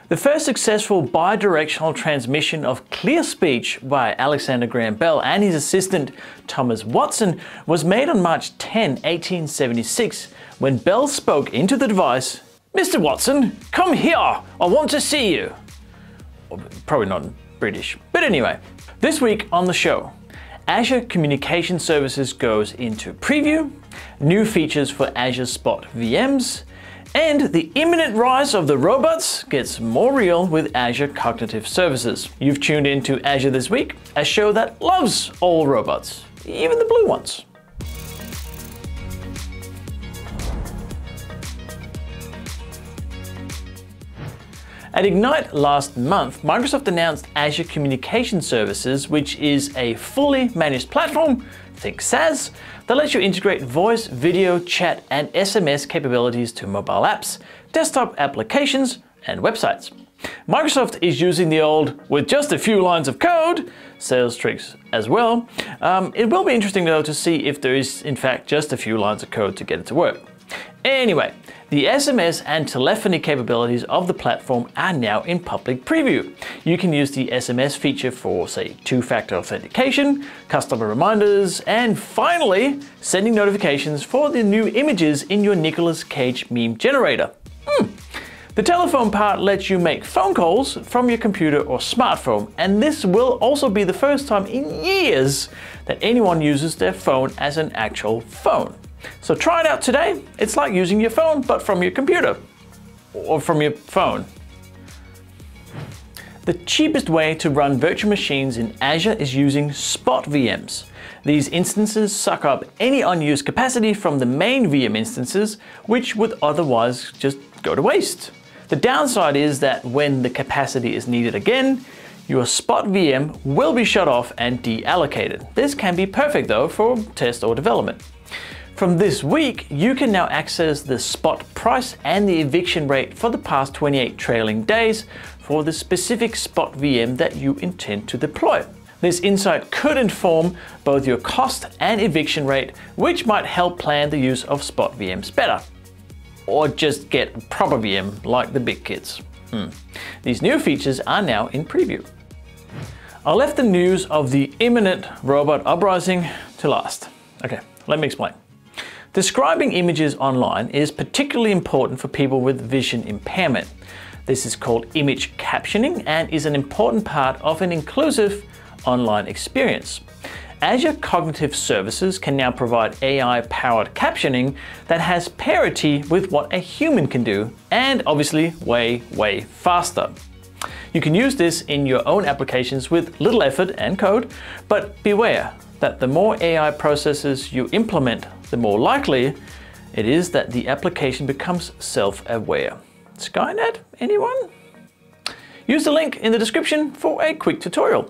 The first successful bidirectional transmission of clear speech by Alexander Graham Bell and his assistant Thomas Watson was made on March 10, 1876, when Bell spoke into the device, "Mr. Watson, come here, I want to see you." Or, probably not in British, but anyway. This week on the show, Azure Communication Services goes into preview, new features for Azure Spot VMs, and the imminent rise of the robots gets more real with Azure Cognitive Services. You've tuned into Azure This Week, a show that loves all robots, even the blue ones. At Ignite last month, Microsoft announced Azure Communication Services, which is a fully managed platform, think SaaS, that lets you integrate voice, video, chat, and SMS capabilities to mobile apps, desktop applications, and websites. Microsoft is using the old, with just a few lines of code, sales tricks as well. It will be interesting though to see if there is in fact just a few lines of code to get it to work. Anyway, the SMS and telephony capabilities of the platform are now in public preview. You can use the SMS feature for, say, two-factor authentication, customer reminders, and finally, sending notifications for the new images in your Nicolas Cage meme generator. The telephone part lets you make phone calls from your computer or smartphone, and this will also be the first time in years that anyone uses their phone as an actual phone. So try it out today. It's like using your phone, but from your computer or from your phone. The cheapest way to run virtual machines in Azure is using Spot VMs. These instances suck up any unused capacity from the main VM instances, which would otherwise just go to waste. The downside is that when the capacity is needed again, your Spot VM will be shut off and deallocated. This can be perfect though for test or development. From this week, you can now access the spot price and the eviction rate for the past 28 trailing days for the specific Spot VM that you intend to deploy. This insight could inform both your cost and eviction rate, which might help plan the use of Spot VMs better. Or just get a proper VM like the big kids. These new features are now in preview. I left the news of the imminent robot uprising to last. Okay, let me explain. Describing images online is particularly important for people with vision impairment. This is called image captioning and is an important part of an inclusive online experience. Azure Cognitive Services can now provide AI-powered captioning that has parity with what a human can do, and obviously way faster. You can use this in your own applications with little effort and code, but beware that the more AI processes you implement, the more likely it is that the application becomes self-aware. Skynet, anyone? Use the link in the description for a quick tutorial.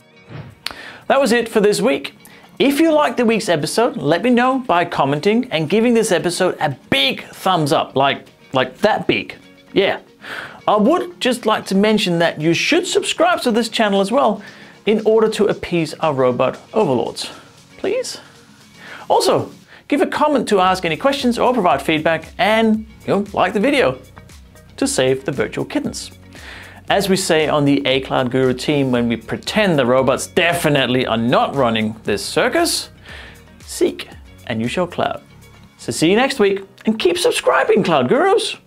That was it for this week. If you liked the week's episode, let me know by commenting and giving this episode a big thumbs up, like that big. Yeah. I would just like to mention that you should subscribe to this channel as well in order to appease our robot overlords. Please? Also, give a comment to ask any questions or provide feedback, and like the video to save the virtual kittens. As we say on the A Cloud Guru team when we pretend the robots definitely are not running this circus, seek and you shall cloud. So see you next week, and keep subscribing, Cloud Gurus!